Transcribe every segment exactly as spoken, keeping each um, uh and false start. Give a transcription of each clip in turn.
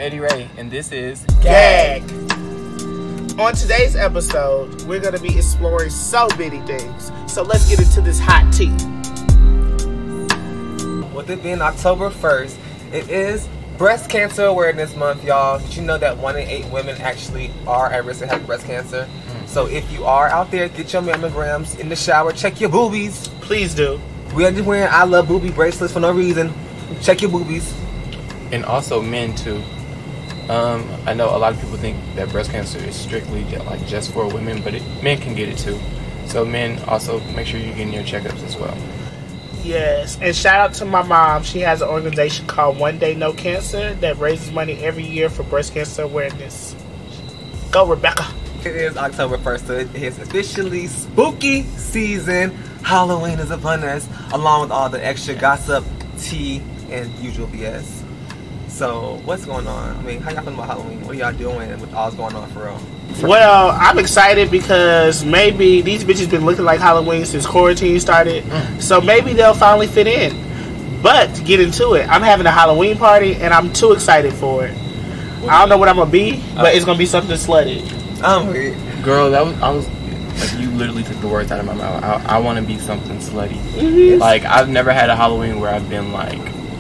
Eddie Ray, and this is Gag. On today's episode, we're going to be exploring so many things. So let's get into this hot tea. With it being October first, it is Breast Cancer Awareness Month, y'all. Did you know that one in eight women actually are at risk of having breast cancer? Mm. So if you are out there, get your mammograms in the shower, check your boobies. Please do. We are just wearing I Love Boobie bracelets for no reason. Check your boobies. And also men too. Um, I know a lot of people think that breast cancer is strictly like just for women, but it, men can get it too. So men also make sure you're getting your checkups as well. Yes, and shout out to my mom. She has an organization called One Day No Cancer that raises money every year for breast cancer awareness. Go, Rebecca. It is October first, so it is officially spooky season. Halloween is upon us, along with all the extra gossip, tea, and usual B S. So, what's going on? I mean, how y'all feeling about Halloween? What are y'all doing with all's going on for real? Well, I'm excited because maybe these bitches been looking like Halloween since quarantine started. Mm. So maybe they'll finally fit in. But to get into it, I'm having a Halloween party and I'm too excited for it. I don't know what I'm gonna be, but uh, it's gonna be something slutty. I'm weird. Girl, that was I was like you literally took the words out of my mouth. I, I want to be something slutty. Mm-hmm. Like I've never had a Halloween where I've been like.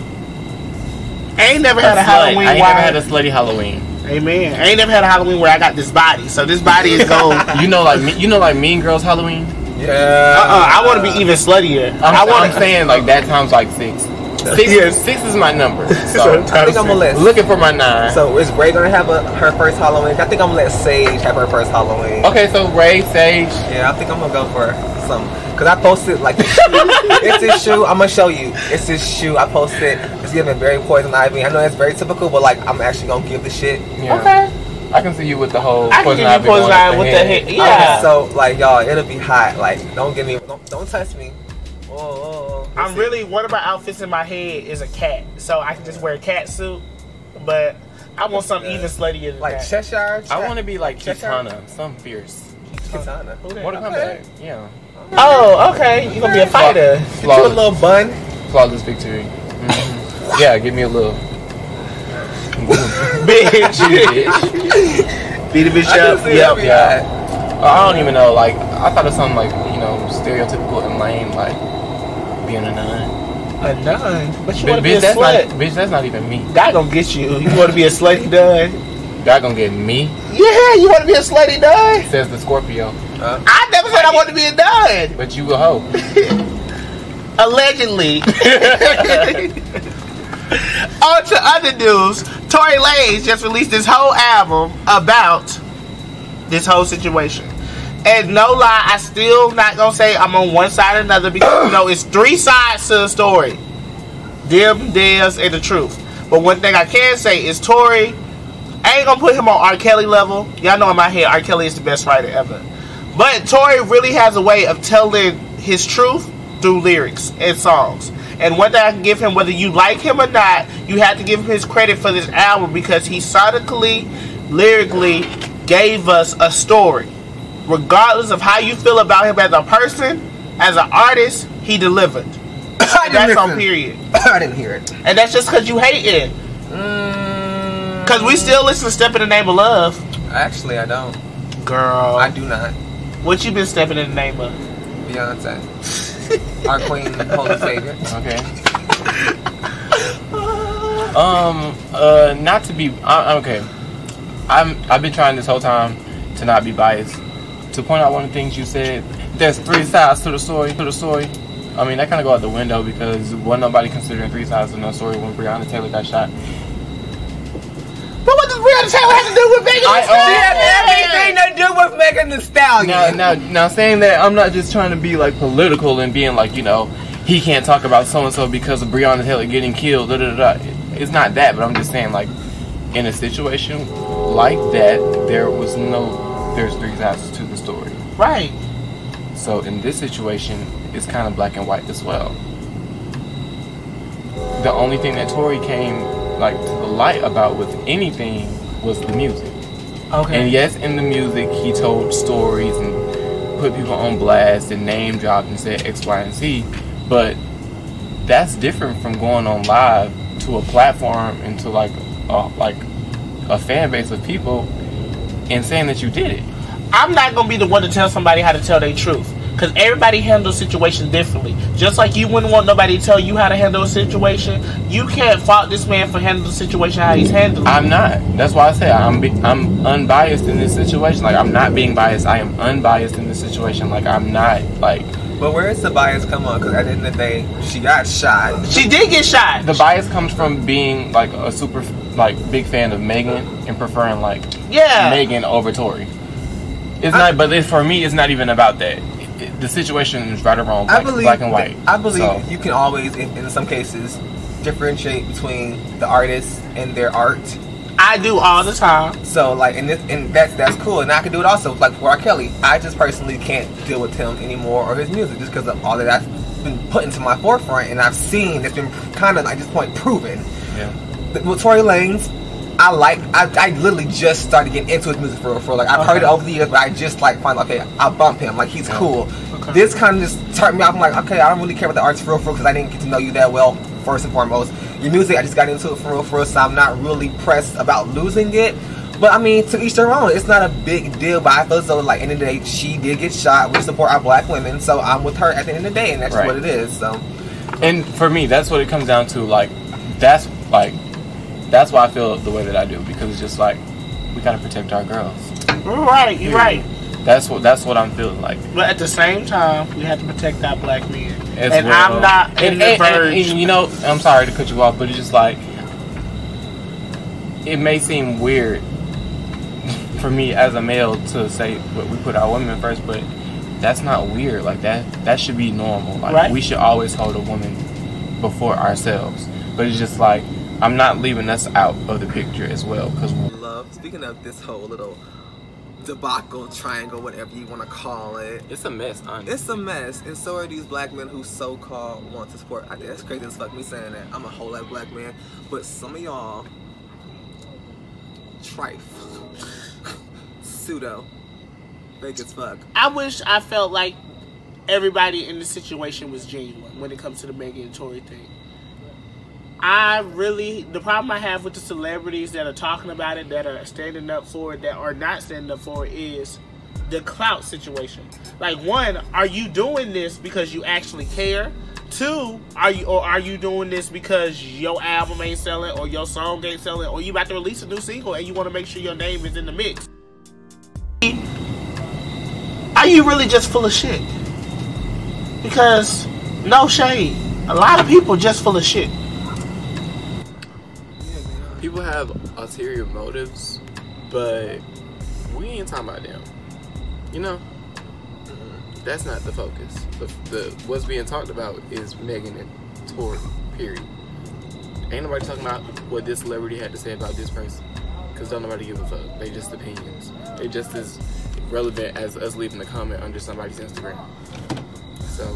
I ain't never a had a slut. Halloween. I ain't where never had a slutty Halloween. Amen. I ain't never had a Halloween where I got this body. So this body is gold. You know, like me, you know, like Mean Girls Halloween. Yeah. Uh-uh. I want to be even sluttier. I'm, I want. I'm saying like that times like six. Six, Yes. six is my number. So I think I'm gonna let. looking for my nine. So is Ray gonna have a, her first Halloween? I think I'm gonna let Sage have her first Halloween. Okay, so Ray, Sage. Yeah, I think I'm gonna go for some. Cause I posted like this shoe. It's this shoe. I'm gonna show you. It's this shoe. I posted. It's giving very poison ivy. I know that's very typical, but like I'm actually gonna give the shit. Yeah. Okay. I can see you with the whole I can poison give you ivy poison going ivy up with the the head. head. Yeah. Okay, so like y'all, it'll be hot. Like don't give me. Don't, don't touch me. Whoa, whoa, whoa. I'm really, one of my outfits in my head is a cat. So I can just wear a cat suit. But I want something even sluttier than Like that. Cheshire. I want to be like Cheshire? Kitana, something fierce. Kitana. Who that? What a comeback. Yeah. Oh, okay. You're going to be a fighter. Get you a little bun. Flawless victory. Mm-hmm. Yeah, give me a little. Bitch. Bitch. Beat a bitch I can up. see Yep. every Yeah. I don't even know. Like I thought of something like you know stereotypical and lame, like being a nun. A nun? But you Bitch, want to be a that's slut. not, bitch, that's not even me. God gonna get you. You want to be a slutty nun? God gonna get me, Yeah, you want to be a slutty nun? says the Scorpio. Huh? I never said I want to be a nun. But you a hoe. Allegedly. On to other news. Tory Lanez just released this whole album about this whole situation. And no lie, I still not gonna say I'm on one side or another because you know it's three sides to the story. Them, theirs, and the truth. But one thing I can say is Tory, I ain't gonna put him on R. Kelly level. Y'all know in my head R. Kelly is the best writer ever. But Tory really has a way of telling his truth through lyrics and songs. And one thing I can give him, whether you like him or not, you have to give him his credit for this album because he sonically, lyrically gave us a story. Regardless of how you feel about him as a person, as an artist, he delivered. I And that's didn't on listen. period. I didn't hear it. And that's just because you hating. Mm, Because we still listen to Step in the Name of Love. Actually, I don't. Girl. I do not. What you been stepping in the name of? Beyonce. Our queen, holy savior. Okay. Um. Uh. Not to be. Uh, okay. I'm. I've been trying this whole time to not be biased. To point out one of the things you said. There's three sides to the story. To the story. I mean, that kind of go out the window because wasn't nobody considering three sides to the story when Breonna Taylor got shot. But what does Breonna Taylor have to do with Megan Thee I- Stallion? Everything to do with Megan Thee Stallion. Now, now, now, saying that, I'm not just trying to be like political and being like, you know, he can't talk about so and so because of Breonna Taylor getting killed. Da, da, da, da. It's not that, but I'm just saying, like, in a situation like that, there was no, there's three sides to the story. Right. So in this situation, it's kind of black and white as well. The only thing that Tory came like to the light about with anything was the music. Okay. And yes, in the music, he told stories and put people on blast and name dropped and said X, Y, and Z. But that's different from going on live to a platform and to like, uh, like a fan base of people and saying that you did it. I'm not gonna be the one to tell somebody how to tell their truth, because everybody handles situations differently. Just like you wouldn't want nobody to tell you how to handle a situation, you can't fault this man for handling the situation how he's handling. I'm not. That's why I say I'm be, I'm unbiased in this situation. Like, I'm not being biased. I am unbiased in this situation. Like, I'm not like. But where is the bias come on? Because at the end of the day, she got shot. She did get shot. The bias comes from being like a super like big fan of Megan and preferring like Yeah. Megan over Tory. It's not, but it, for me, it's not even about that. It, it, the situation is right or wrong, black, I believe, black and white. I believe So, you can always, in, in some cases, differentiate between the artist and their art. I do all the time. So, like, and, this, and that's that's cool, and I can do it also. Like for R. Kelly, I just personally can't deal with him anymore or his music just because of all that I've been put into my forefront and I've seen that's been kind of at this point proven. yeah. With Tory Lanez, I like. I, I literally just started getting into his music for real. For real. Like I've Okay. heard it over the years, but I just like find okay, I bump him. Like he's Yeah. cool. Okay. This kind of just turned me off. I'm like, okay, I don't really care about the artist for real, for real, because I didn't get to know you that well. First and foremost, your music, I just got into it for real, for real. So I'm not really pressed about losing it. But I mean, to each their own. It's not a big deal. But I feel as though, like, end of the day, she did get shot. We support our black women, so I'm with her at the end of the day, and that's Right. what it is. So. And for me, that's what it comes down to. Like, that's like, that's why I feel the way that I do, because it's just like we gotta protect our girls. You're right, you're right. That's what that's what I'm feeling like. But at the same time, we have to protect our black men. As and well. I'm not in And, the and, and, verge. and, you know, I'm sorry to cut you off, but it's just like it may seem weird for me as a male to say but we put our women first, but that's not weird. Like that that should be normal. Like Right. we should always hold a woman before ourselves. But it's just like I'm not leaving us out of the picture as well, because Love. Speaking of this whole little debacle, triangle, whatever you want to call it, it's a mess, honestly. it's a mess, and so are these black men who so-called want to support. I think that's crazy as fuck me saying that. I'm a whole lot black man, but some of y'all trife, pseudo, fake as fuck. I wish I felt like everybody in the situation was genuine when it comes to the Megan and Tory thing. I really, the problem I have with the celebrities that are talking about it, that are standing up for it, that are not standing up for it, is the clout situation. Like, one, are you doing this because you actually care? Two, are you or are you doing this because your album ain't selling, or your song ain't selling, or you about to release a new single and you want to make sure your name is in the mix? Are you really just full of shit? Because, no shade, a lot of people just full of shit. People have ulterior motives, but we ain't talking about them. You know, that's not the focus. The, the what's being talked about is Megan and Tory. Period. Ain't nobody talking about what this celebrity had to say about this person, because don't nobody give a fuck. They just opinions. They just as relevant as us leaving a comment under somebody's Instagram. So,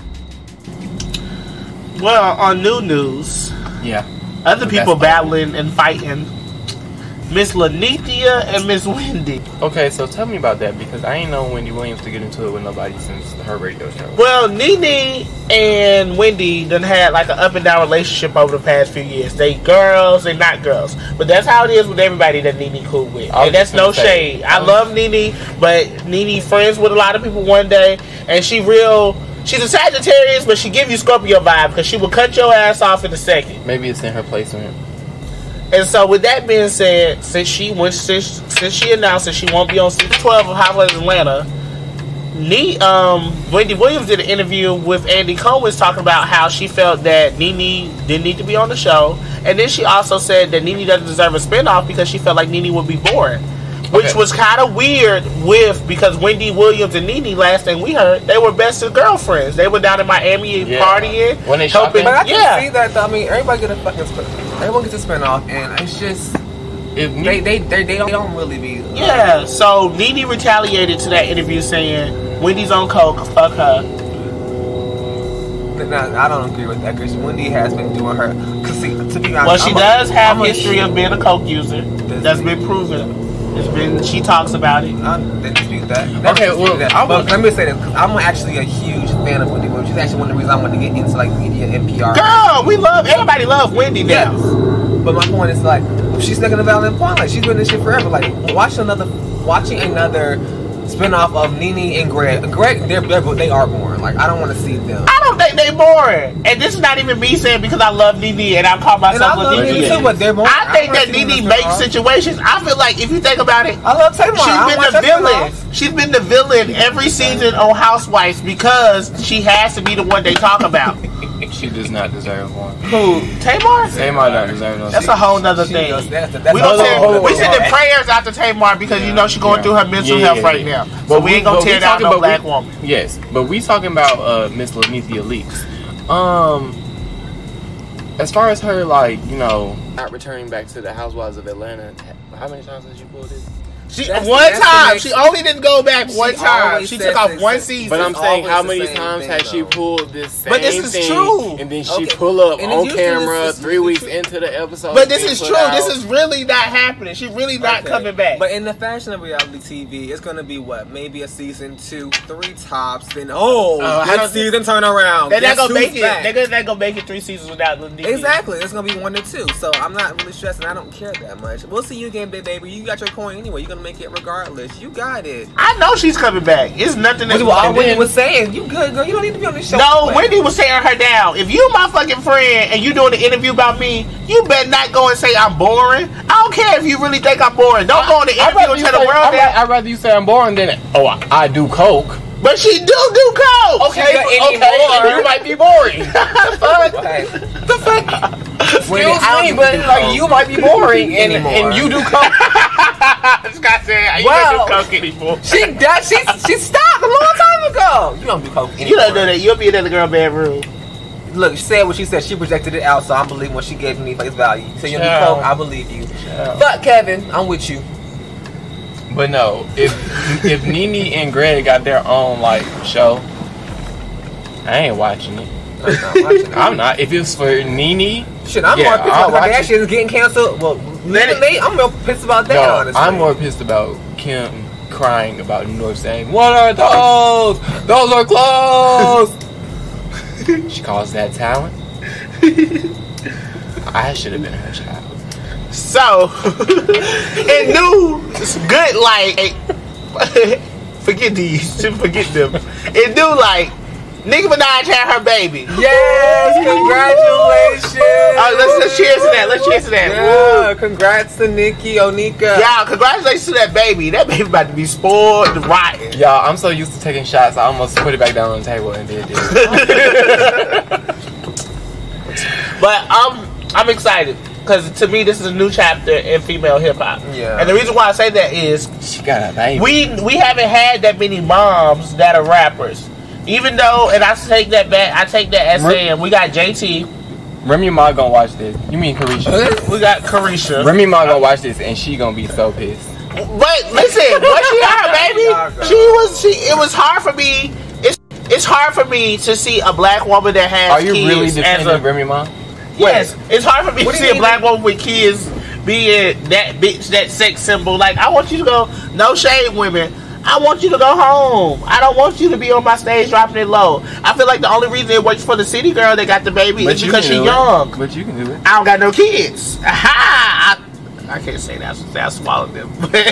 Well, on new news, yeah. other So people that's- battling and fighting, Miss Lanithia and Miss Wendy. Okay, so tell me about that, because I ain't known Wendy Williams to get into it with nobody since her radio show. Well, Nene and Wendy done had like an up and down relationship over the past few years. They girls, they not girls. But that's how it is with everybody that Nene cool with. I was And that's just no gonna say- shade. I love Nene, but Nene friends with a lot of people one day, and she real, she's a Sagittarius, but she give you Scorpio vibe, because she will cut your ass off in a second. Maybe it's in her placement. And so, with that being said, since she went, since, since she announced that she won't be on season twelve of Housewives of Atlanta, Nee, um, Wendy Williams did an interview with Andy Cohen talking about how she felt that Nene didn't need to be on the show, and then she also said that Nene doesn't deserve a spinoff because she felt like Nene would be boring, which Okay. was kind of weird with because Wendy Williams and Nene, last thing we heard, they were best of girlfriends. They were down in Miami Yeah. partying, When they helping. shopping? But I can Yeah, see that though. I mean, everybody get a fucking spin. Everyone gets a spin off, and it's just If they they they, they, don't, they don't really be. yeah. So Nene retaliated to that interview saying Wendy's on coke, fuck her. Nah, I don't agree with that because Wendy has been doing her. Cause see, to be honest, Well, she I'm a- does have I'm a- history of being a coke user. Does That's she? been proven. It's been. She talks about it. I didn't dispute that. Never Okay, disputed well, that. I but would- let me say this because I'm actually a huge fan of Wendy Williams. She's actually one of the reasons I wanted to get into like media and P R. Girl, we love. Everybody love Wendy now. Yes. But my point is like, she's making a valid point. Like she's been in this shit forever. Like watching another, watching another spinoff of Nene and Greg. Greg, they're, they're they are boring. Like I don't want to see them. I don't think they boring. And this is not even me saying because I love Nene and I call myself and I a love Nene. Nene too, but they're boring. I think that Nene makes situations. I feel like if you think about it, I love Tamar. she's I been watch the that villain. spinoff. She's been the villain every season on Housewives because she has to be the one they talk about. She does not deserve one. Who? Tamar? Tamar don't deserve no. That's a whole nother She thing. does- that's the- that's We the gonna whole- send, hold on, we hold sending on. prayers out to Tamar because you know she's going Yeah. through her mental Yeah, health yeah, right yeah. now. But So we ain't gonna but tear down talking no about- black we- woman. Yes, but we talking about uh, Miss Lanithia Leaks. Um, as far as her, like you know, not returning back to the Housewives of Atlanta. How many times has you pulled it? She, That's- one that's the time. next- She only didn't go back She one time. always She says took off the one same- season. But I'm It's saying, how always the many same times thing, has she though. pulled this same But this is thing, true. and then she Okay. pull up And it on usually camera is- three weeks into the episode? But this being is put true. out. This is really not happening. She really not Okay. coming back. But in the fashion of reality T V, it's gonna be what? Maybe a season two, three tops. Then oh, Uh, I next don't- season turn around. they're not Guess gonna who's make it. back? They're gonna, they're gonna make it three seasons without the D V. Exactly. It's gonna be one to two. So I'm not really stressing. I don't care that much. We'll see you again, big baby. You got your coin anyway. You're gonna make it regardless. You got it. I know she's coming back. It's nothing that's Which is what and Wendy then- was saying. You good, girl. You don't need to be on this show. No, anyway. Wendy was tearing her down. If you my fucking friend and you doing an interview about me, you better not go and say I'm boring. I don't care if you really think I'm boring. Don't go on the I'd interview rather, and you tell the say, world I'd, ra- that. I'd rather you say I'm boring than oh I, I do coke. But she do do coke. Okay, She got okay, anymore. you might be boring. the fuck? Okay. The fuck? Wendy, Excuse I me, don't but do like coke you might be boring, and, anymore. and you do coke. Scott said, you Well, don't do coke anymore. She does. She she stopped a long time ago. You don't do coke anymore. You don't do that. You'll be in the girl bedroom. Look, she said what she said. She projected it out, so I believe when she gave me face value. You say you don't do Child. coke, I believe you. Child. Fuck Kevin, I'm with you. But no, if if Nene and Greg got their own like show, I ain't watching it. I'm not watching it. I'm not. If it's for Nene, Shit, I'm yeah, more pissed I'll about the watch Kardashians it. getting canceled. Well, Let it- literally, I'm real pissed about that. No, honestly, I'm more pissed about Kim crying about New York saying, "What are those? Those are clothes." She calls that talent. I should have been her child. So, it knew good, like, forget these, forget them. It knew, like, Nicki Minaj had her baby. Yes, congratulations. Uh, let's, let's cheers to that. Let's cheers to that. Yeah, congrats to Nikki Onika. Yeah, congratulations to that baby. That baby about to be spoiled rotten. Y'all, I'm so used to taking shots, I almost put it back down on the table and did it. But I'm I'm excited because to me this is a new chapter in female hip hop. Yeah. And the reason why I say that is She got a baby. we we haven't had that many moms that are rappers. Even though, and I take that back, I take that as saying we got J T, Remy Ma gonna watch this. You mean Carisha? we got Carisha. Remy Ma gonna watch this and she gonna be so pissed. But listen, once she had her baby, she was she. It was hard for me. It's it's hard for me to see a black woman that has Are you kids really as defending a, Remy Ma? Yes, it's hard for me What to do you see a mean black woman with kids being that bitch, that sex symbol. Like, I want you to go, no shade, women. I want you to go home. I don't want you to be on my stage dropping it low. I feel like the only reason it works for the city girl that got the baby is you because can she's do it. young. But you can do it. I don't got no kids. Aha! I, I can't say that. I swallowed them.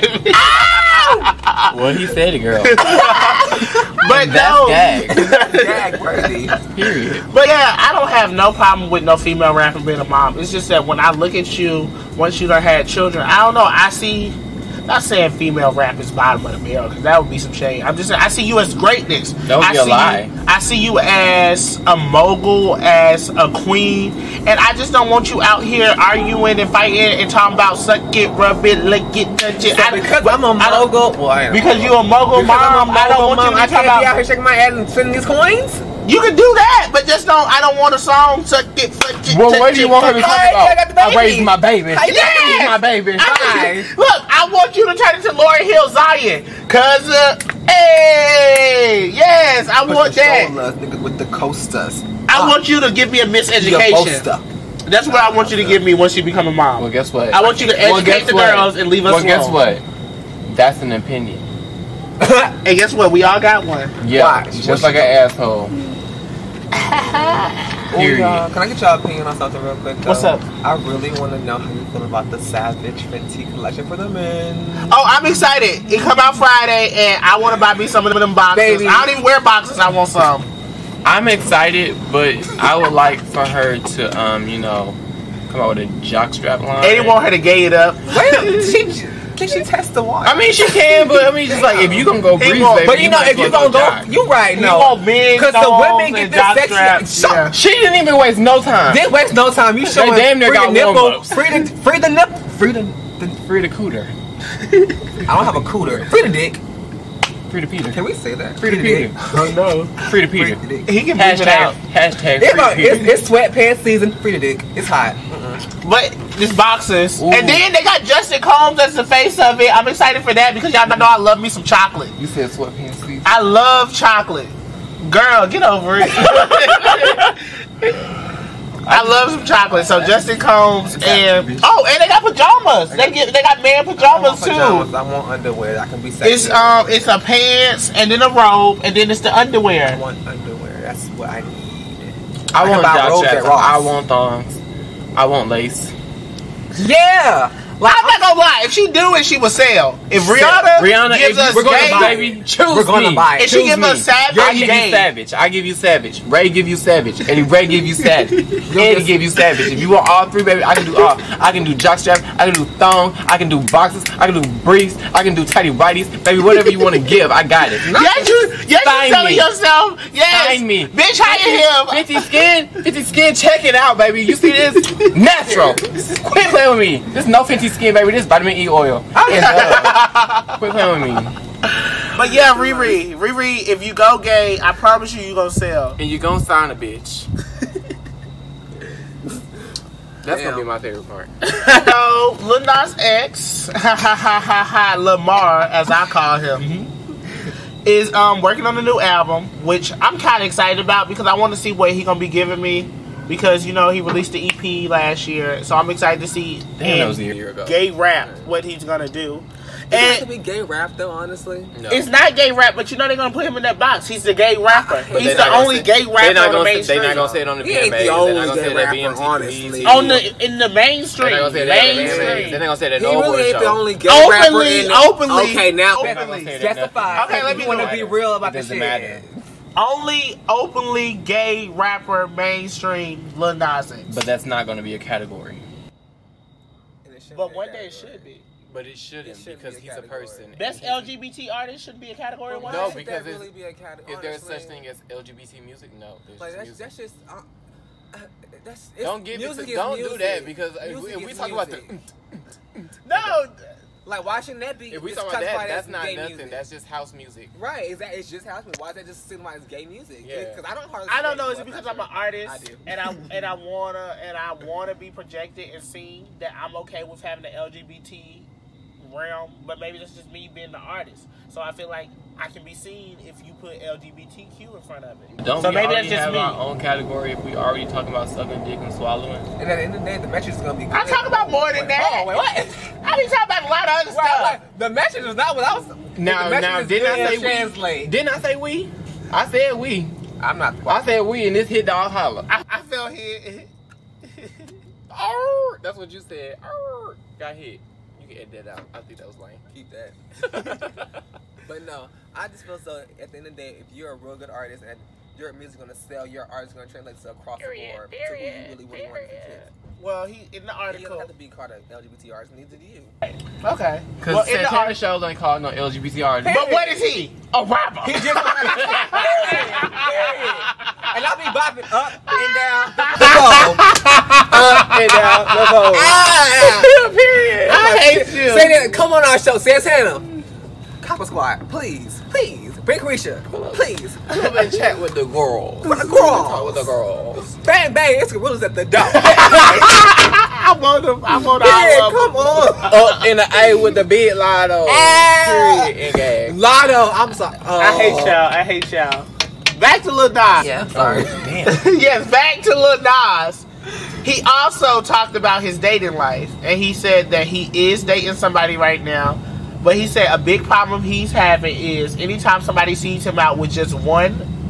Well, he said it, girl. But That's no. gag. Gag worthy. Period. But yeah, I don't have no problem with no female rapper being a mom. It's just that when I look at you, once you done had children, I don't know. I see, not saying female rap is bottom of the barrel because that would be some shade. I'm just saying I see you as greatness. That would I be a see lie. You, I see you as a mogul, as a queen, and I just don't want you out here arguing and fighting and talking about suck it, rub it, lick it, touch it. So I- because I'm a I don't- mogul, well, I am. Because you a mogul Because I'm mom, a I don't mogul want mom, you to I talk can't be out about. here shaking my ass and spending these coins. You can do that, but just don't. I don't want a song. Suck it, fuck it. Well, touch what do you it, want her to fuck talk it. I got the about? I baby. raised my baby. I Yes! Raised my baby. I- look, I want you to turn into Lauryn Hill Zion, cause uh, hey, yes, I Put want the that. shoulders, nigga, with the coasters. I want you to give me a Your miseducation. poster. That's what I want you to give me once you become a mom. Well, guess what? I want you to Well, educate guess the what? girls and leave us Well, guess alone. what? That's an opinion. And guess what? We all got one. Yeah, Why? just What's like she an asshole. Oh, y'all, can I get y'all opinion on something real quick? Though? What's up? I really want to know how you feel about the Savage Fenty collection for the men. Oh, I'm excited. It come out Friday, and I want to buy me some of them boxes. Baby. I don't even wear boxes. I want some. I'm excited, but I would like for her to, um, you know, come out with a jockstrap line. They didn't want her to gay it up. Wait, she, can she test the water? I mean, she can, but I mean, just like if you gonna go He breeze, won't, baby, but you know, might if you as well gonna go, jock. you right, You no. want big Because the thongs women get and this jock sexy. straps. Shut- Yeah. She didn't even waste no time. Didn't waste no time. You showing damn near free got the nipple, warm-ups. free the free the nipple, free the. the Free the cooter. I don't have a cooter. Free the dick. Free the Peter. Can we say that? Free the Peter. Oh no. Free the Free Peter. the dick. He can beat it out. Hashtag, hashtag It's, free about, the it's, Peter. it's sweatpants season. Free the dick. It's hot. Mm-mm. But just boxes. Ooh. And then they got Justin Combs as the face of it. I'm excited for that because y'all know I love me some chocolate. You said sweatpants, please. I love chocolate. Girl, get over it. I love some chocolate. So Justin Combs and oh, and they got pajamas. They get they got man I want pajamas pajamas. too. I want underwear. I can be sexy. It's um it's a pants and then a robe and then it's the I underwear. want underwear. That's what I need. I I want can buy robes jock at straps. Ross. I want thongs. I want lace. Yeah. Like, I'm not gonna lie, if she do it, she will sell. If Rihanna, Rihanna, gives if us we're gonna gay, buy, baby, choose We're gonna me. buy it. if she Choose give me. us savage, I give gay. you savage. I give you savage. Ray give you savage. Eddie Ray give you savage. Eddie give you savage. If you want all three, baby, I can do all. I can do jockstrap. I can do thong. I can do boxes. I can do briefs. I can do tighty whities. Baby, whatever you want to give, I got it. Yes, you, yes, Sign you telling me. yourself, yes, Sign me. bitch, hire him. fifty skin, fifty skin, check it out, baby. You see this? Natural. Quit playing with me. This is no fifty skin, baby. This is vitamin E oil. It's, uh, quit playing with me. But yeah, Riri, Riri, if you go gay, I promise you, you gonna sell. And you gonna sign a bitch. That's Damn. gonna be my favorite part. So, Lil Nas X, ha ha ha ha ha, Lamar, as I call him, is um working on a new album, which I'm kind of excited about because I want to see what he gonna be giving me. Because, you know, he released the E P last year, so I'm excited to see Damn, that was a in year ago. gay rap what he's gonna do. It has to And be gay rap though, honestly. No. it's not gay rap, but you know they're gonna put him in that box. He's the gay rapper. But He's they the not gonna only say- gay they rapper not on the gonna say- mainstream. They not gonna say it on the He ain't V M As. the They're only not gonna gay say that rapper, B M T honestly. V. On the in the mainstream, They're not gonna say that at the V M As. They're mainstream. not gonna say that He at no really award ain't the show. only gay Openly, rapper in the, openly, Okay, now openly. They're not gonna say that. justify. Okay, let me You want to know. be real about It this doesn't shit. matter. Only openly gay rapper mainstream Lil Nas X. But that's not gonna be a category. And it shouldn't But be a one day it category. should be. But it shouldn't, It shouldn't because be a he's a category. person. Best and L G B T artist should be a category But one. why No, should because that it's- really be a category? If there's such honestly? thing as L G B T music, no. There's Like just that's, music. that's just uh, uh, that's it's, Don't give it music to, is don't music. do that because if we, Music if we is talk about the music. No, like why shouldn't that be? if we just talk about that, classified that's as not gay nothing. music? That's just house music. Right, exactly. It's just house music. Why is that just stigmatized as gay music? Yeah. Because I don't hardly. I don't say know. Is well, it because not I'm an sure. artist I do. and I and I wanna and I wanna be projected and seen that I'm okay with having the L G B T realm, but maybe that's just me being the artist. So I feel like I can be seen if you put L G B T Q in front of it. Don't so we maybe already that's just have me. our own category if we already talking about sucking dick and swallowing? And at the end of the day, the message is gonna be. I talk about more than Wait, that. hold on, wait, what? I be talking about a lot of other Right, stuff. right. The message is not what I was. Now, the message now, is didn't I good say to we? translate? Didn't I say we? I said we. I'm not. I said we, and this hit dog holler. I, I felt hit. Arr, that's what you said. Arr, got hit. You can edit that out. I think that was lame. Keep that. But no, I just feel so. At the end of the day, if you're a real good artist and your music gonna sell, your art is gonna translate to across Period, the board period, to who you really, really want to period. kids. Well, he in the And you article. don't have to be called an L G B T artist. Neither do you. Okay. Because Well, in the Santana article. shows ain't called no L G B T artist. But what is he? A rapper. He just period, period. And I'll be bopping up and down the pole. Up and down the pole. Ah, Period. I hate you. Say that. Come on our show, Santana. Copper Squad, please, please. Bring Carisha, please. Come and chat with the girls. With the Talk with the girls. girls. Bang bang, it's gorillas at the door. I want him. I want Yeah, all of come them. on. Up in the A with the big lotto. Ah. Period. And gag. Lotto, I'm sorry. Oh. I hate y'all. I hate y'all. Back to Lil Nas. Yeah, I'm sorry. Yes, back to Lil Nas. He also talked about his dating life, and he said that he is dating somebody right now. But he said a big problem he's having is anytime somebody sees him out with just one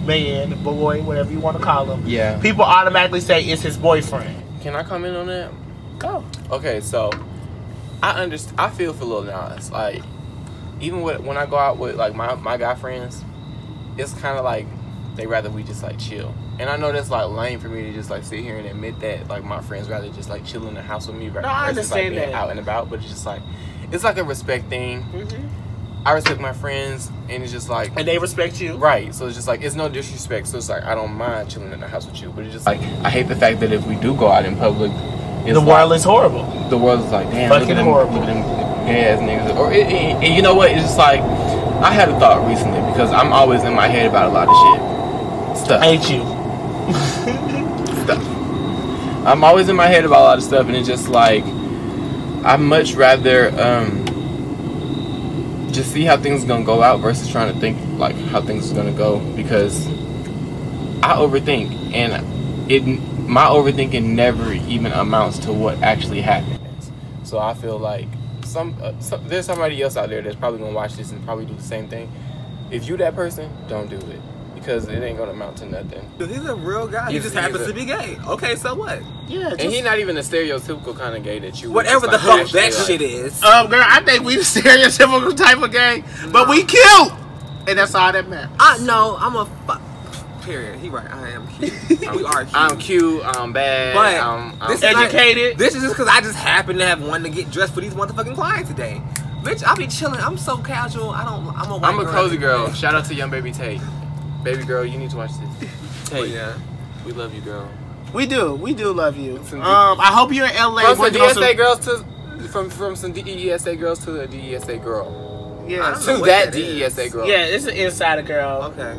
man, boy, whatever you want to call him, Yeah. people automatically say it's his boyfriend. Can I comment on that? Go. Okay, so I understand. I feel for Lil Nas. Like, even with, when I go out with like my my guy friends, it's kind of like they rather we just like chill. And I know that's like lame for me to just like sit here and admit that like my friends rather just like chill in the house with me rather No, I versus, like, understand being that. out and about. But it's just like it's like a respect thing. Mm-hmm. I respect my friends, and it's just like And they respect you. right. So it's just like it's no disrespect. So it's like I don't mind chilling in the house with you, but it's just like I hate the fact that if we do go out in public, it's The like, world is horrible. the world is like, damn, Fucking look at them, horrible. look at them gay ass niggas. Or it, it, and you know what? It's just like I had a thought recently because I'm always in my head about a lot of shit, stuff, Ain't you? stuff. I'm always in my head about a lot of stuff, and it's just like I'd much rather um, just see how things are gonna go out versus trying to think like how things are gonna go because I overthink, and it my overthinking never even amounts to what actually happens. So I feel like some, uh, some there's somebody else out there that's probably gonna watch this and probably do the same thing. If you that person, don't do it because it ain't gonna amount to nothing. Cause he's a real guy. He He's- just he's happens a- to be gay. Okay, so what? Yeah. And he not even a stereotypical kind of gay that you would Whatever the just, fuck like, that actually, shit like- is. Um, girl, I think we the stereotypical type of gay, but we cute, and that's all that matters. I no, I'm a fuck. Period. He right. I am cute. we are cute. I'm cute. I'm bad. But I'm, I'm this is not- Educated. This is just because I just happen to have one to get dressed for these motherfucking clients today. Bitch, I be chilling. I'm so casual. I don't. I'm a. White I'm a cozy girl. today. Shout out to young baby Tate. Baby girl, you need to watch this. But Tate, yeah. we love you, girl. We do. We do love you. Some- Um, I hope you're in L A. From some working D on S A some- girls to from from some D E S A girls to a D E S A girl. I Yeah. don't know To what that that D E S A is. girl. Yeah, it's an insider girl. Okay.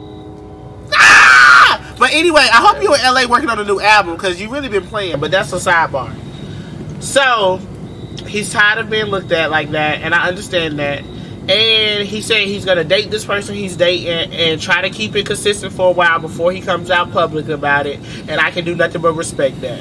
Ah! But anyway, I hope you're in L A working on a new album because you really been playing. But that's a sidebar. So he's tired of being looked at like that, and I understand that. And he said he's gonna date this person he's dating and try to keep it consistent for a while before he comes out public about it. And I can do nothing but respect that.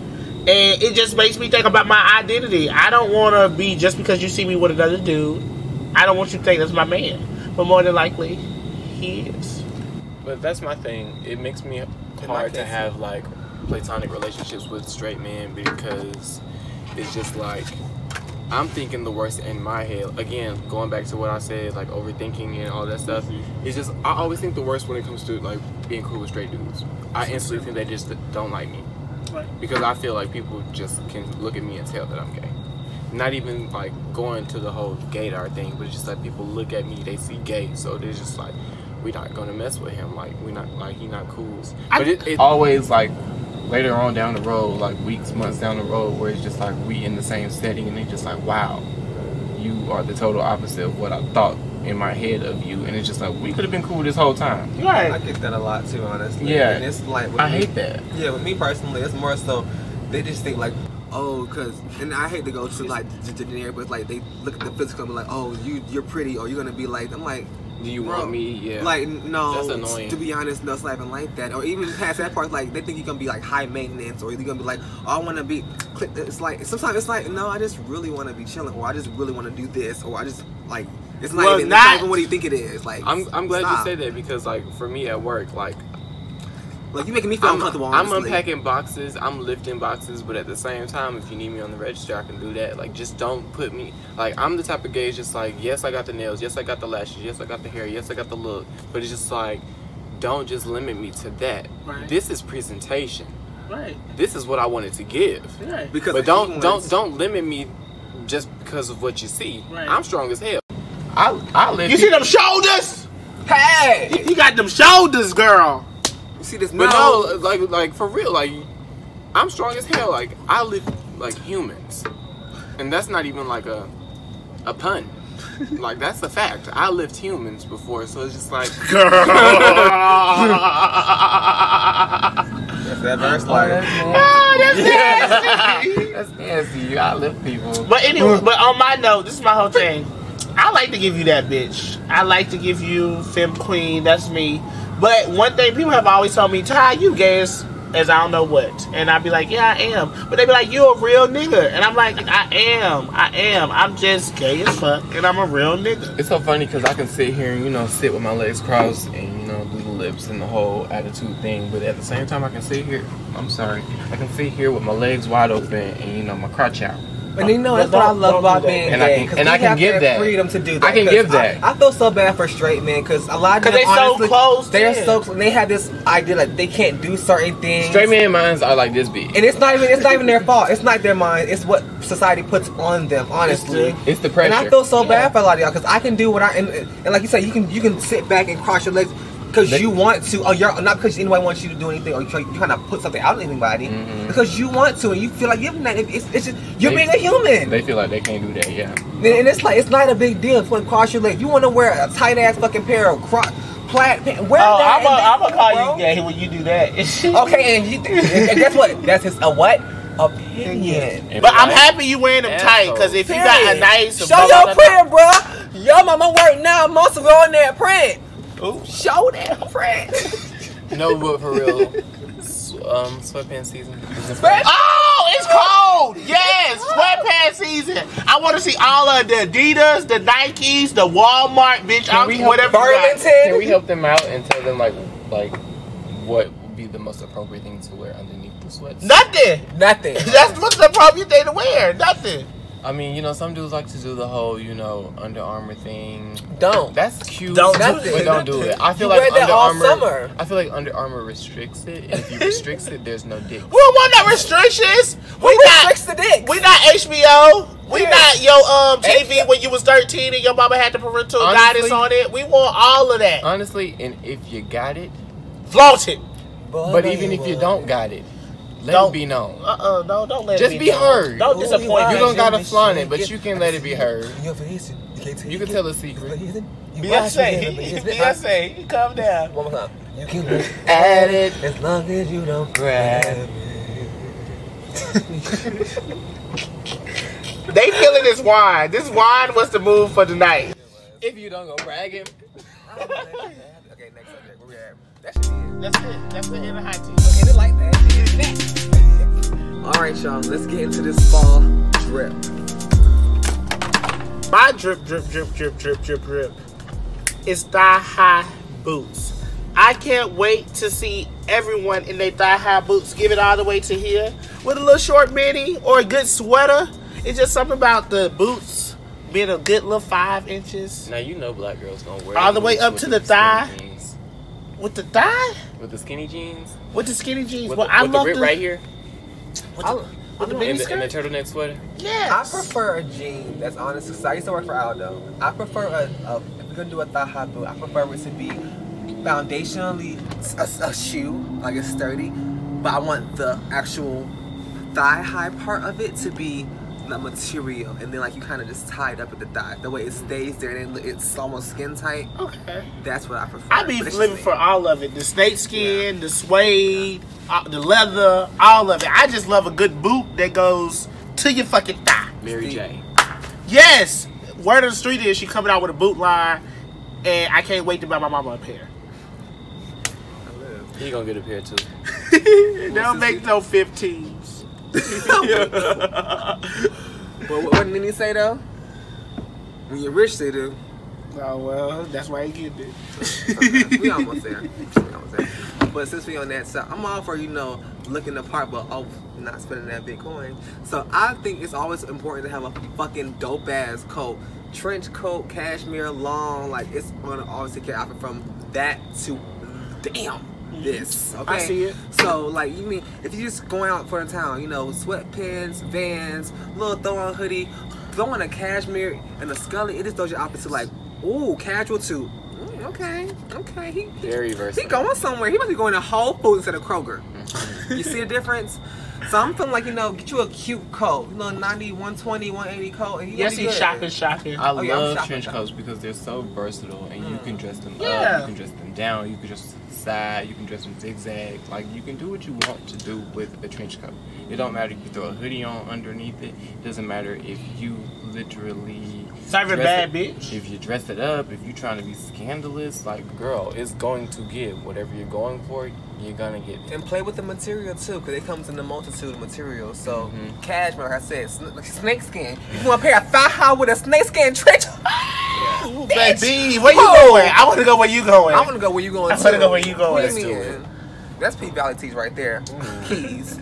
And it just makes me think about my identity. I don't want to be just because you see me with another dude. I don't want you to think that's my man, but more than likely, he is. But that's my thing. It makes me hard to have like platonic relationships with straight men because it's just like I'm thinking the worst in my head. Again, going back to what I said, like overthinking and all that stuff. It's just I always think the worst when it comes to like being cool with straight dudes. I instantly think they just don't like me because I feel like people just can look at me and tell that I'm gay. Not even like going to the whole gaydar thing, but it's just like people look at me, they see gay, so they're just like, we're not gonna mess with him. Like we not like he not cool. But it, it always like later on down the road, like weeks, months down the road, where it's just like we in the same setting, and they just like, wow, you are the total opposite of what I thought in my head of you, and it's just like we could have been cool this whole time. Right. I get that a lot too, honestly. Yeah. And it's like with I me- hate that. Yeah, with me personally, it's more so they just think like, oh, cause, and I hate to go to like the generic, but like they look at the physical and be like, oh, you you're pretty, or you're gonna be like, I'm like, Do you bro, want me? Yeah. like no, That's annoying. to be honest, no, it's not even like that, or even past that part, like they think you're gonna be like high maintenance, or you're gonna be like, oh, I want to be. It's like sometimes it's like, no, I just really want to be chilling, or I just really want to do this, or I just like. It's not, Well, even, not- it's not even what do you think it is. Like I'm I'm glad stop. you say that because like for me at work, like Like you making me feel I'm, uncomfortable. I'm honestly. unpacking boxes, I'm lifting boxes, but at the same time, if you need me on the register, I can do that. Like, just don't put me, like, I'm the type of gay, just like, yes, I got the nails, yes, I got the lashes, yes, I got the hair, yes, I got the look, but it's just like, don't just limit me to that. Right. This is presentation. Right. This is what I wanted to give. Right. Because But of don't, ignorance. don't, don't limit me just because of what you see. Right. I'm strong as hell. I, I live. You see them shoulders? Hey, You got them shoulders, girl. you see this? But no, no, like, like for real, like, I'm strong as hell. Like, I live like humans, and that's not even like a, a pun. Like, that's a fact. I lived humans before, so it's just like, Girl. That's that verse like. Oh, that's nasty. that's nasty. I live people. But anyway, but on my note, this is my whole thing. I like to give you that bitch. I like to give you femme queen. That's me. But one thing people have always told me, Ty, you gay as as I don't know what. And I'd be like, yeah, I am. But they be like, you a real nigga. And I'm like, I am. I am. I'm just gay as fuck. And I'm a real nigga. It's so funny because I can sit here and, you know, sit with my legs crossed and, you know, do the lips and the whole attitude thing. But at the same time, I can sit here. I'm sorry. I can sit here with my legs wide open and, you know, my crotch out. And you know, that's what I love about being and gay. I can, and I can give that. Freedom to do that. I can give that. I, I feel so bad for straight men because a lot of them, they honestly, so close. They're in. so close. They have this idea like they can't do certain things. Straight men minds are like this big. And it's not even it's not even their fault. It's not their mind. It's what society puts on them. Honestly, it's the, it's the pressure. And I feel so yeah. bad for a lot of y'all because I can do what I and, and like you said, you can you can sit back and cross your legs. Because you want to, or you're not because anybody wants you to do anything, or you're trying to put something out on anybody. Mm-hmm. Because you want to, and you feel like you're not. It's, it's just you're they, being a human. They feel like they can't do that, yeah. And, and it's like it's not a big deal. If you want to cross your legs, you want to wear a tight ass fucking pair of cro- plaid pants. Wear oh, that. I'm gonna call bro. you gay when you do that. Okay, and, you, and guess what? That's his a what? Opinion. But I'm happy you wearing them tight because if Period. you got a nice, show your print, bro. Yo, mama work nine months ago on that print. Ooh. Show that print. No, but for real, um, sweatpants season. Oh, it's cold. Yes, sweatpants season. I want to see all of the Adidas, the Nikes, the Walmart, bitch. Can we help, whatever. Burlington. Can we help them out and tell them like, like, what would be the most appropriate thing to wear underneath the sweats? Nothing. Nothing. That's what's the appropriate thing to wear. Nothing. I mean, you know, some dudes like to do the whole, you know, Under Armour thing. Don't. That's cute. Don't do but it. don't do it. I feel you like wear that Under all Armour. Summer. I feel like Under Armour restricts it, and if you restrict it, there's no dick. We don't want no restrictions. Who We restricts not. the dick? We not H B O. We Yeah. not your um T V when you was thirteen and your mama had the parental Honestly, guidance on it. We want all of that. Honestly, and if you got it, Flaunt it. but even if you don't got it, let Don't. it be known. Uh uh no, don't let Just it be be known. heard. Don't Ooh, disappoint you You me. don't gotta flaunt it, but you can let it be heard. You You can tell a secret. Beyonce, Beyonce, calm down. One more time. You can look At it. as long as you don't grab it. They feeling this wine. This wine was the move for tonight. If you don't go bragging. Okay, next subject. Where we at? That should be it. That's it. That's the end of high tea. End it like that. End it. All right, y'all. Let's get into this fall drip. My drip, drip, drip, drip, drip, drip, drip is thigh high boots. I can't wait to see everyone in their thigh high boots give it all the way to here with a little short mini or a good sweater. It's just something about the boots being a good little five inches. Now you know black girls gonna wear All the way up with to the thigh. jeans. With the thigh? With the skinny jeans. With the skinny jeans. With well, the, I with the love rip the, right here. With the, with the mini And the, and the skirt. turtleneck sweater. Yes. I prefer a jean that's honest. Because I used to work for Aldo. I prefer a, a if we're gonna do a thigh high boot, I prefer it to be foundationally a, a shoe, like it's sturdy, but I want the actual thigh high part of it to be the material, and then like you kind of just tie it up at the thigh. The way it stays there, and it's almost skin tight. Okay. That's what I prefer. I be But it's living just for me. all of it. The snake skin, yeah. the suede, uh, the leather, all of it. I just love a good boot that goes to your fucking thigh. Mary J. Yes. Word of the street is she coming out with a boot line, and I can't wait to buy my mama a pair. He gonna get a pair too. They don't make no fifteens. But what, what did he say though? When you're rich, they do. Oh well, that's why he get it. Okay, we almost there. We almost there. But since we on that side, I'm all for, you know, looking the part, but oh, not spending that big coin. So I think it's always important to have a fucking dope ass coat, trench coat, cashmere, long. Like it's gonna always take your outfit from that to damn this. Okay, I see it. So like you mean if you just going out for the town, you know, sweatpants, Vans, little throw on hoodie, throwing a cashmere and a scully, it just throws your outfit to like, ooh, casual too. Mm, okay, okay. He, he, Very he versatile. going somewhere. He must be going to Whole Foods instead of Kroger. You see the difference? So I'm feeling like, you know, get you a cute coat. You know, ninety, one twenty, one eighty coat. And you Yes, gonna be he's good. shopping, shopping. I Oh, yeah, I'm love shopping, trench shopping. coats because they're so versatile, and you can dress them Yeah. up, you can dress them down, you can dress them to the side, you can dress them zigzag. Like you can do what you want to do with a trench coat. It don't matter if you throw a hoodie on underneath it. It doesn't matter if you literally Cyber dress bad it- bitch. If you dress it up, if you're trying to be scandalous, like girl, it's going to give whatever you're going for. You're gonna get it. And play with the material too, because it comes in a multitude of materials. So, Mhm. cashmere, like I said, sn- like snake skin. You want to pair a thigh high with a snake skin trench? Ooh, baby, where you going? I want to go where you going. I want to go where you going. I want to too. go where you going. What Let's do you do mean? it. That's P Valley Tees right there. Keys.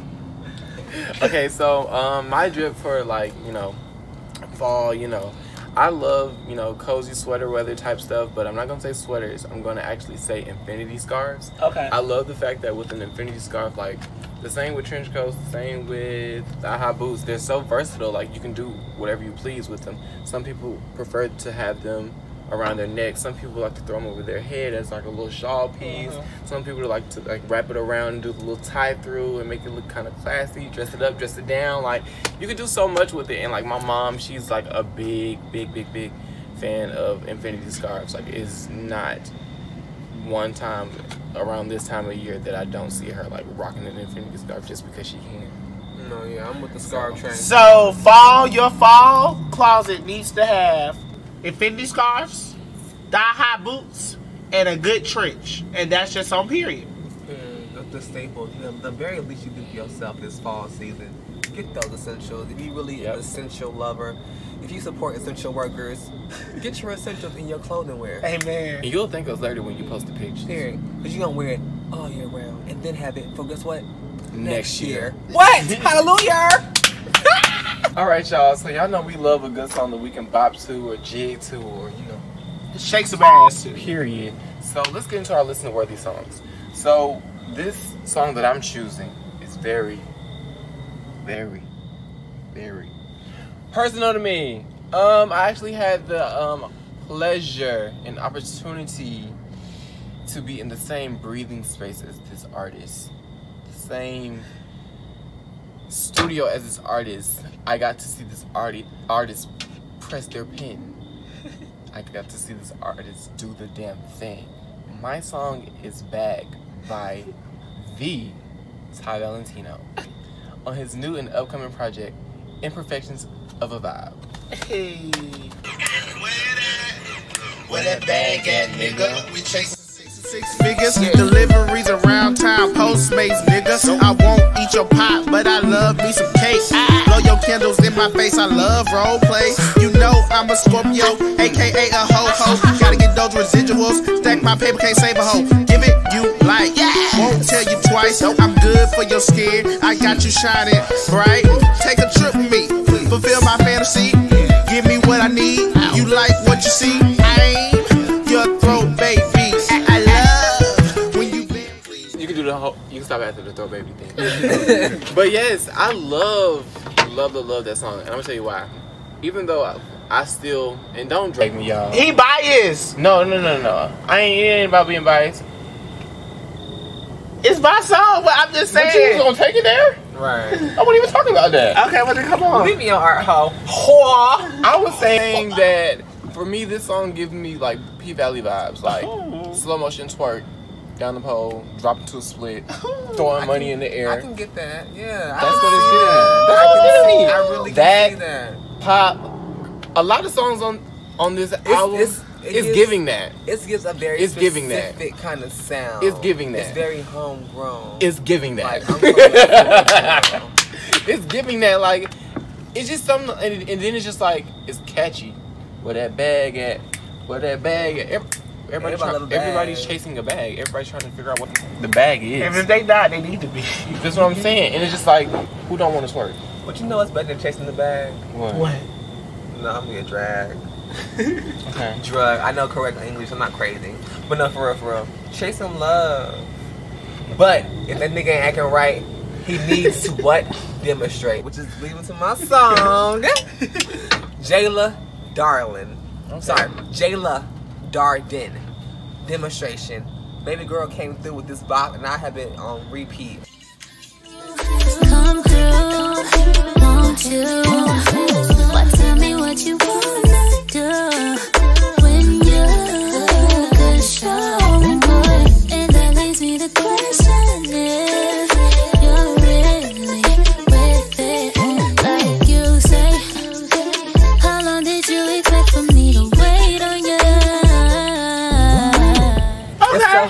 Okay, so um, my drip for like you know, fall. You know, I love you know cozy sweater weather type stuff, but I'm not gonna say sweaters. I'm gonna actually say infinity scarves. Okay. I love the fact that with an infinity scarf, like the same with trench coats, the same with thigh high boots. They're so versatile. Like you can do whatever you please with them. Some people prefer to have them around their neck. Some people like to throw them over their head as like a little shawl piece. Mm-hmm. Some people like to like wrap it around and do the little tie through and make it look kind of classy. Dress it up, dress it down. Like you can do so much with it. And like my mom, she's like a big, big, big, big fan of infinity scarves. Like it's not one time around this time of year that I don't see her like rocking an infinity scarf just because she can. No, yeah, I'm with the scarf train. So, fall, your fall closet needs to have infinity scarves, thigh-high boots, and a good trench. And that's just on period. Yeah, the staples. The, the very least you do for yourself this fall season. Get those essentials. If you really Yep. an essential lover, if you support essential workers, get your essentials in your clothing wear. Amen. And you'll thank us later when you post the pictures. Period. Because you're going to wear it all year round and then have it for guess what? Next year. What? Hallelujah! All right, y'all. So y'all know we love a good song that we can bop to or jig to or, you know, Shake some ass, too. period. So let's get into our listener worthy songs. So this song that I'm choosing is very, very, very personal to me. Um, I actually had the um pleasure and opportunity to be in the same breathing space as this artist, the same studio as this artist. I got to see this arti- artist press their pen. I got to see this artist do the damn thing. My song is Bag by the Ty Valentino on his new and upcoming project, Imperfections of a Vibe. Hey. Where that bag at, nigga? We chasing Six figures, deliveries around town, Postmates, niggas. I won't eat your pot, but I love me some cake. Blow your candles in my face, I love role play. You know I'm a Scorpio, aka a ho-ho. Gotta get those residuals, stack my paper, can't save a hoe. Give it, you like, won't tell you twice. I'm good for your skin, I got you shining bright. Take a trip with me, fulfill my fantasy. Give me what I need, you like what you see. I'm your throat, baby. You can do the whole, you can stop after the throw baby thing. But yes, I love, love, love, love that song. And I'm gonna tell you why. Even though I, I still, and don't drag me, y'all. He biased. No, no, no, no. I ain't, it ain't about being biased. It's my song, but I'm just But you saying. was gonna take it there? Right. I wasn't even talking about that. Okay, well then come on. Leave me on art hoe. Whore. I was saying that for me, this song gives me like P Valley vibes, like slow motion twerk down the pole, drop it to a split, throwing I money can- in the air. I can get that. Yeah. That's I what can it's see giving. that. That's I what can it's see. giving. I really can That- see that. Pop, a lot of songs on on this album it's- it is gives- giving that. It gives a very It's giving that. specific kind of sound. It's giving that. It's very homegrown. It's giving that. Like, I'm from Florida. It's giving that, like, it's just something, and, and then it's just like, it's catchy. Where that bag at? Where that bag at? Every- Everybody Everybody try, love a bag. everybody's chasing a bag. Everybody's trying to figure out what the bag And if is. they not, they need to be. That's what I'm saying. And it's just like, who don't want to twerk? But you know what's better than chasing the bag? What? What? No, I'm gonna get dragged. Okay. Drug. I know correct English. I'm not crazy. But no, for real, for real. Chasing love. But if that nigga ain't acting right, he needs to what? Demonstrate. Which is leading to my song. Jayla Darlin. Okay. Sorry, Jayla Darden. Demonstration. Baby girl came through with this bop and I have been on repeat. Come through, won't you? Why tell me what you wanna do when you can show me more? And that leads me to question if you're really with it, like you say. How long did you expect for me to wait on you? It's so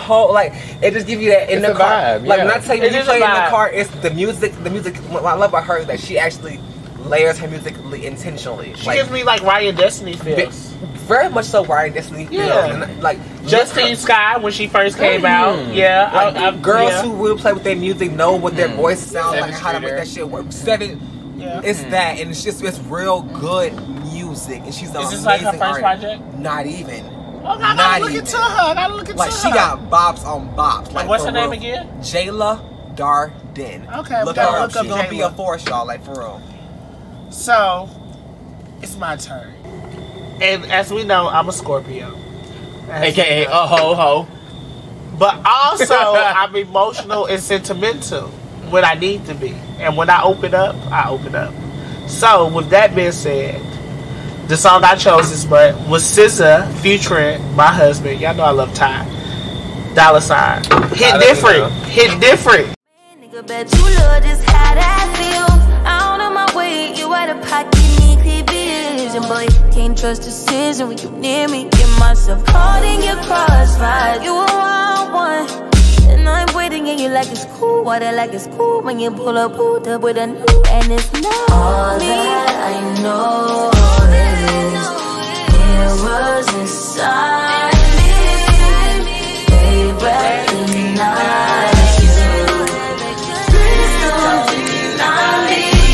whole like it just gives you that in It's the a car. vibe, Like yeah. when I tell you, It when you is play a in the vibe. car, it's the music. The music. What I love about her is that she actually layers her music intentionally. She like, gives me like Ryan Destiny feels. very much so Ryan Destiny. Yeah. feels. And, like Justine Skye when she first came Mm. out. Yeah. Like, I, I, girls yeah. who really play with their music know what their Mm. voice sounds Seven like and how to make Streeter. that shit work. Seven, Yeah. it's that, and it's just it's real good music, and she's an Is this amazing like her first artist. project? Not even. Oh, I gotta Not look even. into her. I gotta look into Like her. she got bops on bops. Like Like, what's for her name real. again? Jayla Darden. Okay, we look gotta her look up. up She's gonna be a Jayla. force, y'all. Like for real. So, it's my turn. And as we know, I'm a Scorpio. As A K A we know. a ho ho. But also, I'm emotional and sentimental when I need to be. And when I open up, I open up. So, with that being said, the song I chose this but was S Z A featuring my husband. Y'all know I love Ty. Dollar sign. Hit I different. don't know. Hit different. Nigga, bet you love just how that feel. Out of my way, you out of pocket, need clear vision. Boy, can't trust decision when you near me. Get myself caught in your crossfire. You a wild one. And I'm waiting and you like it's cool. Water like it's cool when you pull up, pulled up with a new. And it's not all me. That I know is it was inside me. They recognize you. Please don't deny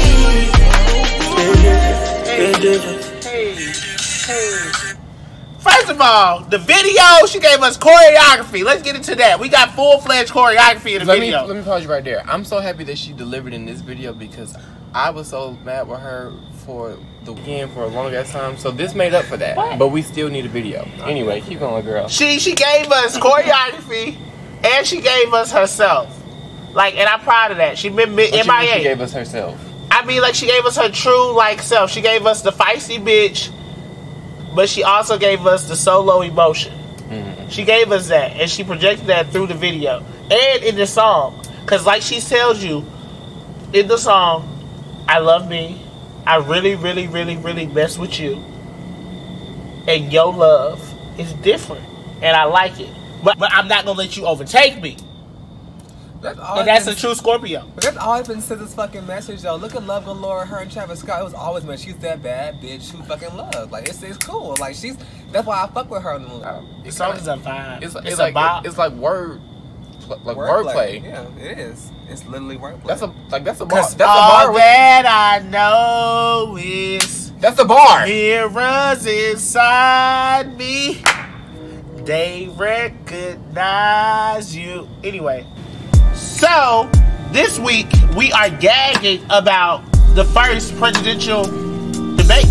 me. Hey, hey. First of all, the video, she gave us choreography. Let's get into that. We got full-fledged choreography in the Let me video. let me pause you right there. I'm so happy that she delivered in this video because I was so mad with her for the weekend for a long ass time. So this made up for that. What? But we still need a video. Anyway, keep going, girl. She she gave us choreography and she gave us herself. Like, and I'm proud of that. She been What you M I mean A. she gave us herself. I mean, like, she gave us her true, like, self. She gave us the feisty bitch, but she also gave us the solo emotion. Mm-hmm. She gave us that, and she projected that through the video and in the song. Because, like she tells you in the song, I love me. I really, really, really, really mess with you. And your love is different. And I like it. But, but I'm not going to let you overtake me. That's all. And that's a true Scorpio. But that's always been S Z A's fucking message, though. Look at Love Galore, her and Travis Scott. It was always been she's that bad bitch who fucking love. Like it's, it's cool. Like she's that's why I fuck with her in the movie. The song is a vibe. It's, It's, it's, a like bop. it's like word like wordplay. Yeah, it is. It's literally wordplay. That's a like that's a bar. Cause That's a all bar. that I know is That's a bar. mirrors inside me. They recognize you. Anyway, so this week we are gagging about the first presidential debate.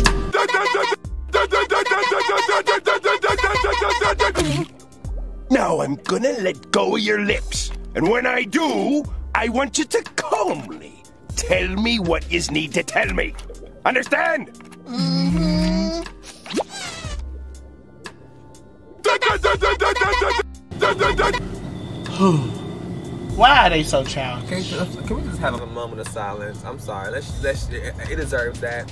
Now I'm gonna let go of your lips. And when I do, I want you to calmly tell me what you need to tell me. Understand? Why are they so childish? Can, you- can we just have a moment of silence? I'm sorry. Let's, let's, it, it deserves that.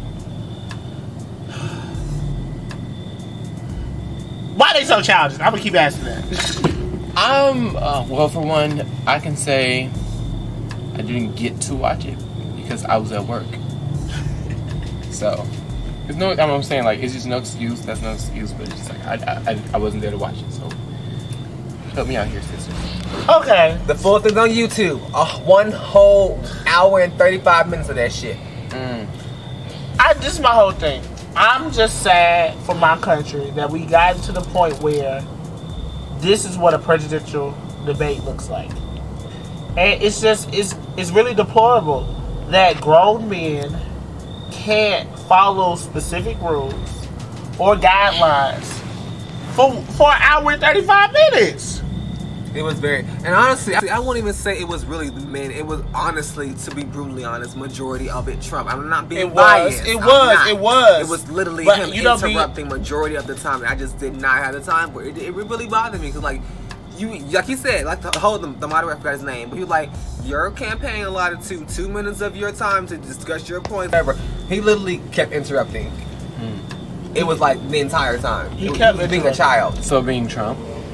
Why are they so childish? I'm gonna keep asking that. Um. Uh, well, for one, I can say I didn't get to watch it because I was at work. So, there's no. I'm saying like it's just no excuse. That's no excuse. But it's just like I, I, I wasn't there to watch it. So, help me out here, sister. Okay. The full thing's on YouTube. Uh, one whole hour and thirty-five minutes of that shit. Mm. I this is my whole thing. I'm just sad for my country that we got to the point where this is what a presidential debate looks like. And it's just it's it's really deplorable that grown men can't follow specific rules or guidelines for for an hour and thirty-five minutes. It was very, and honestly, I, I won't even say it was really the men. It was honestly, to be brutally honest, majority of it Trump. I'm not being It was, biased. it I'm was, not. it was. It was literally But him you don't be- interrupting majority of the time. And I just did not have the time for it. It, it really bothered me because, like, you, like he said, like the whole the, the moderator, I forgot his name, but he was like, your campaign allotted to two minutes of your time to discuss your points. Whatever. He literally kept interrupting. It was like the entire time. He It was- kept he was being a interrupting. child. So being Trump.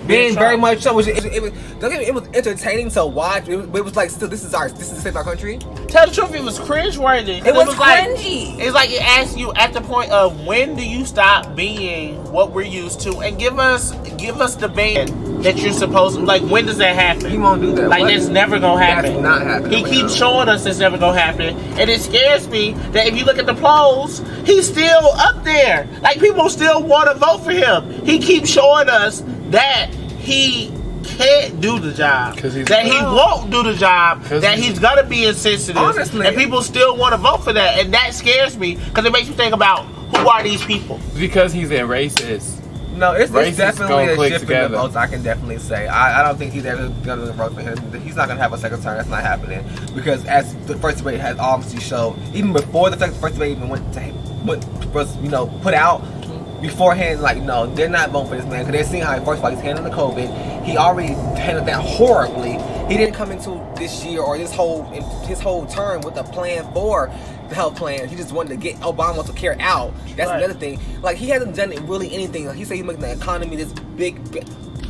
being very much so. It was, it, it was, don't get me, it was entertaining to watch. It was, it was like, still, this is our, this is the state of our country. Tell the truth, it was cringeworthy. It was, was cringy. Like, it's like it asks you at the point of when do you stop being what we're used to, and give us, give us the band that you're supposed to. Like, when does that happen? He won't do that. Like, What? it's never gonna happen. That's not happening. He right keeps now. showing us it's never gonna happen, and it scares me that if you look at the polls, he's still up there. Like, people still want to vote for him. He keeps showing us that he can't do the job, he's, that he won't do the job, that he's, he's gonna be insensitive, honestly, and people still want to vote for that, and that scares me because it makes me think about who are these people? Because he's a racist. No, it's, it's definitely a shift in the together. votes. I can definitely say. I, I don't think he's ever gonna vote for him. He's not gonna have a second term. That's not happening because as the first debate has obviously showed, even before the first debate even went to went, was you know put out. Beforehand, like, no, they're not voting for this man because they're seeing how, first of all, he's handling the COVID. He already handled that horribly. He didn't come into this year or this whole his whole term with a plan for the health plan. He just wanted to get Obama to care out. That's Right. another thing. Like, he hasn't done really anything. Like, he said he's making the economy this big. big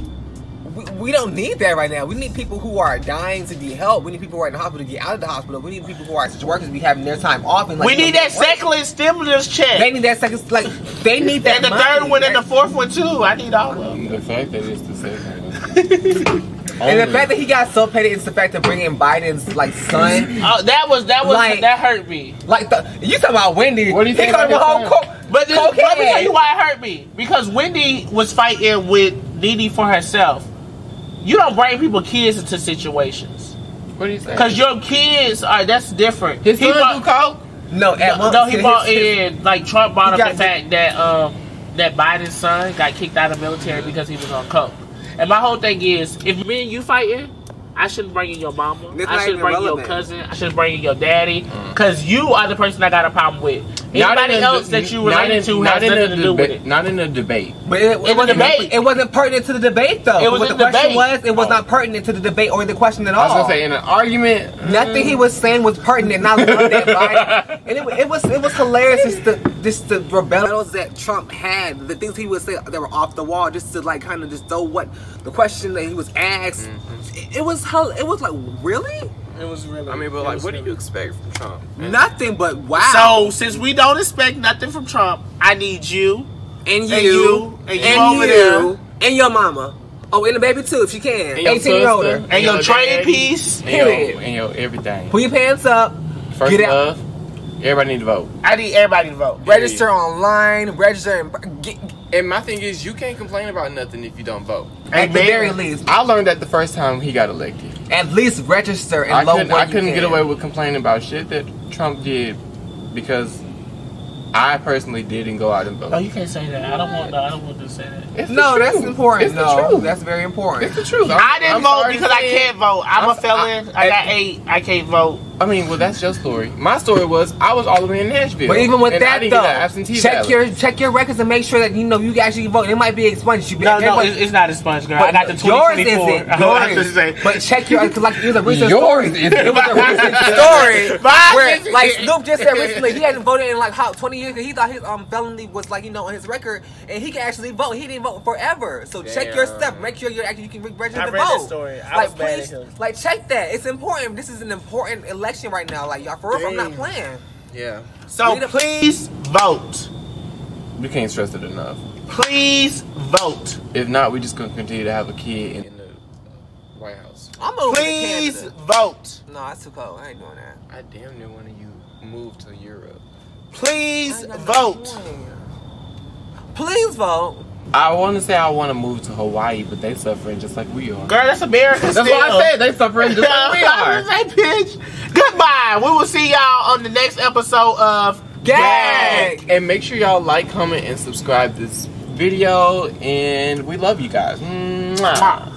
we, we don't need that right now. We need people who are dying to be helped. We need people who are in the hospital to get out of the hospital. We need people who are essential workers to be having their time off. And like, We need that second stimulus check. They need that second, like, they need that and the money. third one and the fourth one too. I need all of them. The fact that it's the second one. And the fact that he got so petty is the fact of bringing Biden's like son. Oh, that was that was Like- that hurt me. Like the you talking about Wendy? What do you he think called him a about whole his co- son? But this, cocaine. let me tell you why it hurt me. Because Wendy was fighting with Nene for herself. You don't bring people kids into situations. What do you say? Because your kids are that's different. His He son bought- do coke? No, at No, once, no, he his- brought his- in like Trump brought He up got the fact that um that Biden's son got kicked out of the military because he was on coke. And my whole thing is, if me and you fighting, I shouldn't bring in your mama. It's I not shouldn't even bring in your relevant. cousin. I shouldn't bring in your daddy. Because you are the person I got a problem with. Not Anybody in a- else that you not related in- to not has in a nothing to do with deba- it. Not in a debate. But it, it, In the wasn't, debate. it wasn't pertinent to the debate, though. It was what in the the question debate. was, it was Oh. not pertinent to the debate or the question at all. I was gonna say in an argument. Nothing he was saying was pertinent. And I love that Biden. And it, it was it was hilarious just the just the rebellions that Trump had, the things he would say that were off the wall, just to like kind of just throw what the question that he was asked. Mm-hmm. It, it was hell- it was like really It was really. I mean, but it like, was what do really- you expect from Trump? And nothing but wow. So since we don't expect nothing from Trump, I need you and you and you and you over you and your mama. Oh, and the baby too, if she can. And your eighteen year older. sister. and your your trade daddy. piece. and your, Period. and your everything. Pull your pants up. First Get out. love. Everybody need to vote. I need everybody to vote. Register online. Register and get, And my thing is, you can't complain about nothing if you don't vote. at the Amen. very least. I learned that the first time he got elected. At least register and I low couldn't, what I you couldn't can. get away with complaining about shit that Trump did because I personally didn't go out and vote. No, you can't say that. I don't want. I don't want to say that. It's the No, that's truth. important. It's the no, truth. that's very important. It's the truth. I'm- I didn't I'm vote sorry because to I say it. can't vote. I'm, I'm- a felon. I, I- got eight. I can't vote. I mean, well, that's your story. My story was I was all the way in Nashville. But even with and I that didn't though, get an absentee check ballot. your check your records and make sure that you know you actually vote. It might be expunged. You No, no, everybody- it's, it's not a sponge, girl. but I got the yours twenty twenty-four. isn't. I have Yours to say. But check your because like it was a recent Yours story. isn't. It was a recent story Mine where isn't. like Snoop just said recently he hadn't voted in like how twenty years because he thought his um felony was like you know on his record and he can actually vote. He didn't vote forever. So check your Damn. stuff. Make sure you're actually you can register I to read vote. that story. I like was mad please, at him. like check that. It's important. This is an important election right now. Like y'all for real, I'm not Dang. playing. Yeah. So please vote. We can't stress it enough. Please vote. If not, we just gonna continue to have a kid in, in the White House. I'm moving Please to Canada. vote. No, that's too cold. I ain't doing that. I damn near one of you moved to Europe. Please I ain't got no vote. point. Please vote. I want to say I want to move to Hawaii, but they suffering just like we are. Girl, that's America That's still. what I said. They suffering just like we are. Say, bitch. Goodbye. We will see y'all on the next episode of Gag. And make sure y'all like, comment, and subscribe this video. And we love you guys. Mwah.